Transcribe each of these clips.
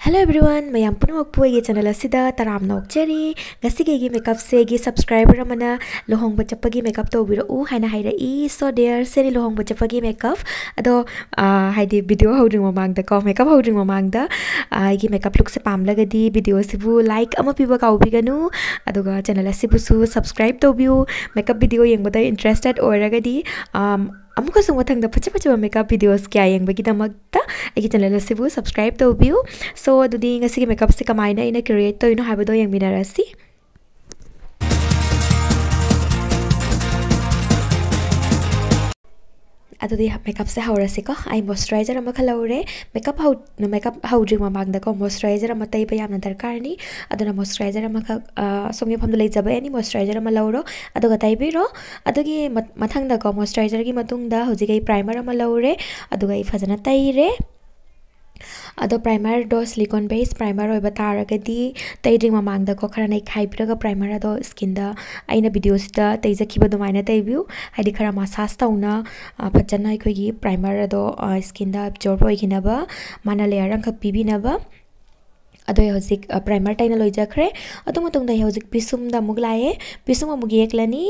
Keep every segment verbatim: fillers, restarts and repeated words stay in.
Hello everyone, mayam punamok po ay channel asida taram na okcheri ngasi gi makeup se gi subscriber amana Luhongba chatpagi makeup to biro u haina haira e so there seri Luhongba chatpagi makeup ado haidi video holding mamang da ko makeup holding mamang da gi makeup look se pamlaga di video sibu like ama piba ka ubiganu ado ga channel asibu su subscribe to view makeup video yengbada interested oraga di um amuka sung wathang da pacha pacha makeup videos kya yang bagi damakta agi channel asibu subscribe to view so adudi ngasi makeup se kamaina ina create to ino habado yang minarasi adudi makeup se haurasi ko ai moisturizer ama khalore makeup how no makeup how drink mamang da ko moisturizer ama tai pa yamna darkar ni aduna moisturizer ama ka somye pham lei jaba ani moisturizer ama lauro aduga tai biro adugi mathang da ko moisturizer gi matung da hoji gai primer ama laure aduga I fajana tai re ado primer do silicone base primer oi batara gadi tai ring mamang da ko khara nai khai piraga primer ado skin da aina videos da tai jakhiba do maina tai view haidi khara massage tauna phajana khoi gi primer ado skin da absorb oi ginaba mana layer ang kha pibi naba ado hozik primer taina loi jakhre ado matung da hozik pisum da muglae pisum amug yeklani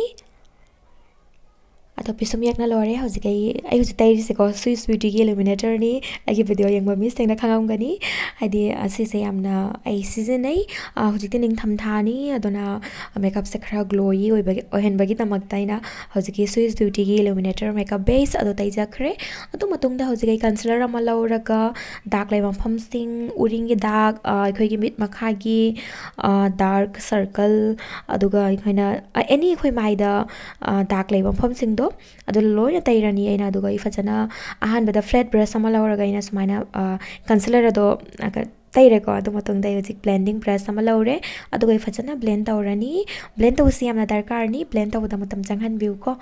ado pisum yakna lore hozik ai ai hozik tai se ko Swiss beauty gi illuminator ni agi video yang ba miss tengna khangam gani hadi asi se yamna ai season ai hozik ning tham thani adona makeup se khara glowy oi bagi ohen bagi tamak taina hozik gi Swiss beauty gi illuminator makeup base ado tai jakhre ado matung da hozik ai concealer ama lauraga dark lai pham sing uring gi dark khoi gi mit makha gi dark circle aduga khoina any khoi mai da dark lai pham sing do ado loina tairani aina aduga I fajana ahan bada flat brush ama lauraga ina sumaina concealer ado taire ko ado matung dai hozik blending brush ama laure aduga I fajana blend taurani blend tawsi amna darkar ni blend tawda matam janghan view ko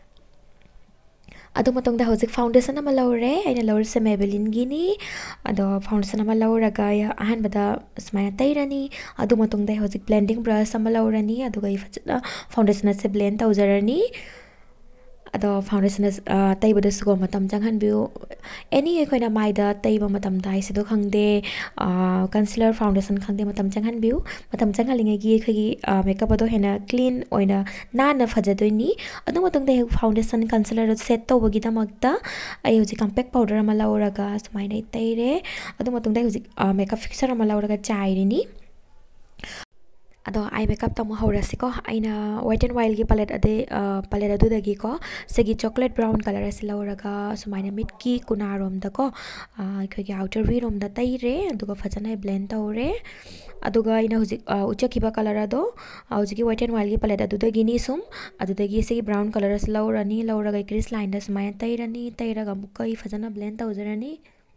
ado matung da hozik foundation ama laure aina laure se Maybelline gi ni ado foundation ama lauraga ahan bada sumaina tairani ado matung dai hozik blending brush ama laurani aduga I fajana foundation se blend tawjarani ado foundation uh taiba da sugo matam janghan view any koina maida taiba matam dai sido khangde uh concealer foundation khangde matam janghan view matam janghalinga gi khagi makeup ado hena clean oina na na phajadoi ni ado matung de foundation concealer set to bagi damakta ai hoji compact powder ama lauraga sumaina taire ado matung de hoji makeup fixer ama lauraga chaire ni ado eye makeup tamu haurasi ko aina white and wild gi palette ade palette adu dagi ko segi chocolate brown color asi lauraga sumaina mid ki kuna rom da ko khoi gi outer v rom da taire aduga fajana blend taure aduga ina hoji uchaki ba color ado hoji gi white and wild gi palette adu dagi ni sum adu dagi segi brown color asi laurani lauraga crease line da sumaina tairani tairaga mukai fajana blend tawjarani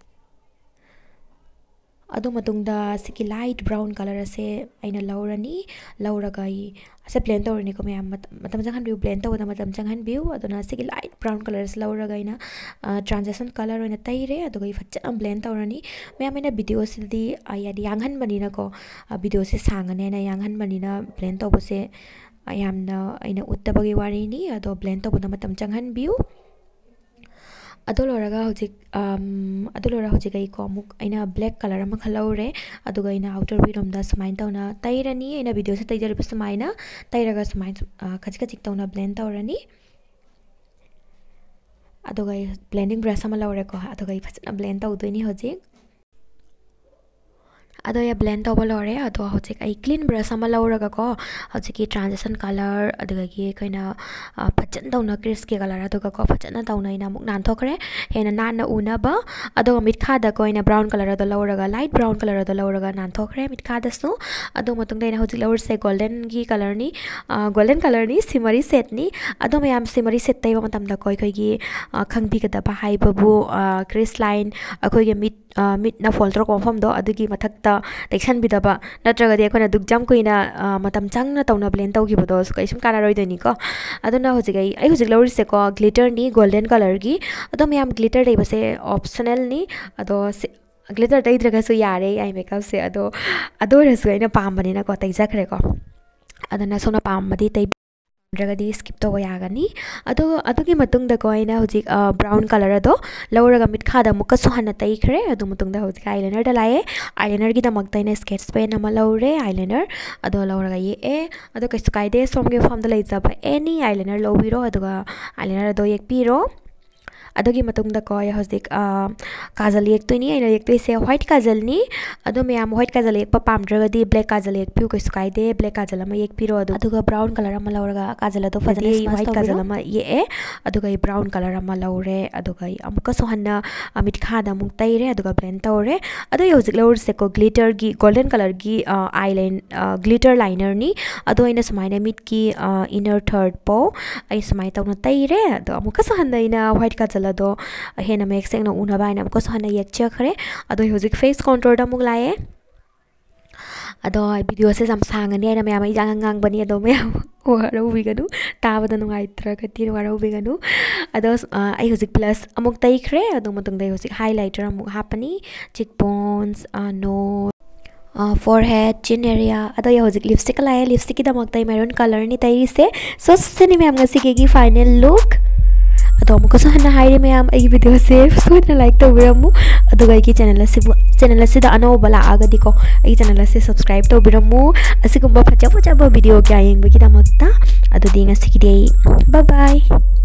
ado matungda siki light brown color ase aina laurani lauraga I ase blend tawrani ko mayam matam janghan view blend tawda matam janghan view adona siki light brown color ase lauraga ina transition color oina taire aduga I facha blend tawrani mayam ina video sidi ayadi yanghan banina ko video se sangane na yanghan banina blend tawbase ayamna aina uttabagi wari ni ado blend tawda matam janghan view adolora ga hoji um adolora hoji gai ko muk aina black color ama khalaure aduga ina outer v rom da smain tauna tairani ina video se taijar pa smaina tairaga smain khachik khachik tauna blend taurani aduga blending brush ama laure ko aduga fachana blend tawdoi hoji ado ya blend tawba lore ado hoji ai clean brush ama lauraga ko hoji ki transition color aduga gi kaina pachan tauna crease ke color aduga ko pachana tauna ina muk nan thokre hena nan na una ba ado mit kha da ko ina brown color ado lauraga light brown color ado lauraga nan thokre mit kha da su ado matung da ina hoji laur se golden gi color ni golden color ni shimmery set ni ado mayam shimmery set taiba matam da koi khoi gi khangbi ka da ba hai babu crease line akoi gi mit mit na folder confirm do adugi mathakta tection bidaba natraga de kona dugjam koina matam changna tawna blend tawgibodo kaisum kana roidoni ko aduna hojigai ai hojik lawri se ko glitter ni golden color gi ado mayam glitter dei base optional ni ado glitter dei draga su yare ai makeup se ado ado rasu aina pambani na ko tai jakhre ko adana sona pambadi tai ꯔꯒꯗꯤ skip ꯇꯧꯕ ꯌꯥꯒꯅꯤ ꯑꯗꯣ ꯑꯗꯨꯒꯤ ꯃꯇꯨꯡꯗ ꯀꯣ ꯑꯩꯅ ꯍꯧꯖꯤꯛ brown color ꯑꯗꯣ ꯂꯧꯔꯒ ꯃꯤꯠ ꯈꯥꯗ ꯑꯃꯨꯛꯀ ꯁꯨꯍꯟꯅ ꯇꯩꯈ꯭ꯔꯦ ꯑꯗꯨ ꯃꯇꯨꯡꯗ ꯍꯧꯖꯤꯛ eyeliner ꯗ ꯂꯥꯛꯑꯦ eyeliner ꯒꯤꯗꯃꯛꯇ ꯑꯩꯅ sketch pen ꯑꯃ ꯂꯧꯔꯦ eyeliner ꯑꯗꯣ ꯂꯧꯔꯒ ꯌꯦꯛꯑꯦ ꯑꯗꯣ ꯀꯩꯁꯨ ꯀꯥꯏꯗꯦ ꯁꯣꯝꯒꯤ ꯃꯐꯝꯗ ꯂꯩꯖꯕ any eyeliner ꯂꯧꯕꯤꯔꯣ ꯑꯗꯨꯒ eyeliner ꯑꯗꯣ ꯌꯦꯛꯄꯤꯔꯣ ꯑꯗꯨꯒꯤ ꯃꯇꯨꯡꯗ ꯀꯣ ꯑꯩ ꯍꯧꯖꯤꯛ ꯀꯥꯖꯜ ꯌꯦꯛꯇꯣꯏꯅꯤ ꯑꯩꯅ ꯌꯦꯛꯇꯣꯏꯁꯦ white ꯀꯥꯖꯜꯅꯤ ꯑꯗꯣ ꯃꯌꯥꯝ white ꯀꯥꯖꯜ ꯌꯦꯛꯄ ꯄꯥꯝꯗ꯭ꯔꯒꯗꯤ black ꯀꯥꯖꯜ ꯌꯦꯛꯄꯤꯌꯨ ꯀꯩꯁꯨ ꯀꯥꯏꯗꯦ black ꯀꯥꯖꯜ ꯑꯃ ꯌꯦꯛꯄꯤꯔꯣ ꯑꯗꯨꯒ brown color ꯑꯃ ꯂꯧꯔꯒ ꯀꯥꯖꯜ ꯑꯗꯣ ꯐꯖꯅ white ꯀꯥꯖꯜ ꯑꯃ ꯌꯦꯛꯑꯦ ꯑꯗꯨꯒ ꯑꯩ brown color ꯑꯃ ꯂꯧꯔꯦ ꯑꯗꯨꯒ ꯑꯩ ꯑꯃꯨꯛꯀ ꯁꯨꯍꯟꯅ ꯃꯤꯠ ꯈꯥꯗ ꯑꯃꯨꯛ ꯇꯩꯔꯦ ꯑꯗꯨꯒ blend ꯇꯧꯔꯦ ꯑꯗꯣ ꯑꯩ ꯍꯧꯖꯤꯛ ꯂꯧꯔꯤꯁꯦ ꯀꯣ glitter ꯒꯤ golden color ꯒꯤ eyeliner glitter liner ꯅꯤ ꯑꯗꯣ ꯑꯩꯅ ꯁꯨꯃꯥꯏꯅ ꯃꯤꯠꯀꯤ inner third ꯄꯣ ꯑꯩ ꯁꯨꯃꯥꯏꯅ ꯇꯧꯅ ꯇꯩꯔꯦ ꯑꯗꯣ ꯑꯃꯨꯛꯀ ꯁꯨꯍꯟꯅ ꯑꯩꯅ white ꯀꯥꯖꯜ ꯑꯗꯣ ꯍꯦꯟꯅ ꯃꯌꯦꯛ ꯁꯦꯡꯅ ꯎꯅꯕ ꯍꯥꯏꯅ ꯑꯃꯨꯛꯀ ꯁꯨꯍꯟꯅ ꯌꯦꯛꯆꯈ꯭ꯔꯦ ꯑꯗꯣ ꯍꯧꯖꯤꯛ face contour ꯗ ꯑꯃꯨꯛ ꯂꯥꯛꯑꯦ ꯑꯗꯣ ꯚꯤꯗꯤꯑꯣꯁꯦ ꯌꯥꯝ ꯁꯥꯡꯉꯅꯤ ꯑꯩꯅ ꯃꯌꯥꯝ ꯑꯩ ꯉꯥꯡꯕꯅꯤ ꯑꯗꯣ ꯃꯌꯥꯝ ꯋꯥꯔꯧꯕꯤꯒꯅꯨ ꯇꯥꯕꯗ ꯅꯨꯡꯉꯥꯏꯇ꯭ꯔꯒꯗꯤ ꯋꯥꯔꯧꯕꯤꯒꯅꯨ ꯑꯗꯣ ꯑꯩ ꯍꯧꯖꯤꯛ ꯕ꯭ꯂꯁ ꯑꯃꯨꯛ ꯇꯩꯈ꯭ꯔꯦ ꯑꯗꯨ ꯃꯇꯨꯡꯗ ꯑꯩ ꯍꯧꯖꯤꯛ highlighter ꯑꯃꯨꯛ ꯍꯥꯞꯄꯅꯤ cheek bones nose forehead chin area ꯑꯗꯣ ꯑꯩ ꯍꯧꯖꯤꯛ lipstick ꯂꯥꯛꯑꯦ lipstick ꯒꯤꯗꯃꯛꯇ ꯑꯩ maroon color ꯅꯤ ꯇꯩꯔꯤꯁꯦ ꯁꯣ ꯁꯤꯅꯤ ꯃꯌꯥꯝ ꯉꯁꯤꯒꯤ ꯐꯥꯏꯅꯦꯜ ꯂꯨꯛ ꯑꯗꯣ ꯑꯃꯨꯛꯀꯁꯨ ꯍꯟꯅ ꯍꯥꯏꯔꯤ ꯃꯌꯥꯝ ꯑꯩꯒꯤ ꯚꯤꯗꯤꯑꯣꯁꯦ ꯁꯣꯏꯗꯅ ꯂꯥꯏꯛ ꯇꯧꯕꯤꯔꯝꯃꯨ ꯑꯗꯨꯒ ꯑꯩꯒꯤ ꯆꯦꯅꯦꯜ ꯑꯁꯤꯕꯨ ꯆꯦꯅꯦꯜ ꯑꯁꯤꯗ ꯑꯅꯧꯕ ꯂꯥꯛꯑꯒꯗꯤꯀꯣ ꯑꯩꯒꯤ ꯆꯦꯅꯦꯜ ꯑꯁꯤ ꯁꯕꯁꯀ꯭ꯔꯥꯏꯕ ꯇꯧꯕꯤꯔꯝꯃꯨ ꯑꯁꯤꯒꯨꯝꯕ ꯐꯖ ꯐꯖꯕ ꯚꯤꯗꯤꯑꯣ ꯀꯌꯥ ꯌꯦꯡꯕꯒꯤꯗꯃꯛꯇ ꯑꯗꯨꯗꯤ ꯉꯁꯤꯒꯤꯗꯤ ꯕꯥꯏ ꯕꯥꯏ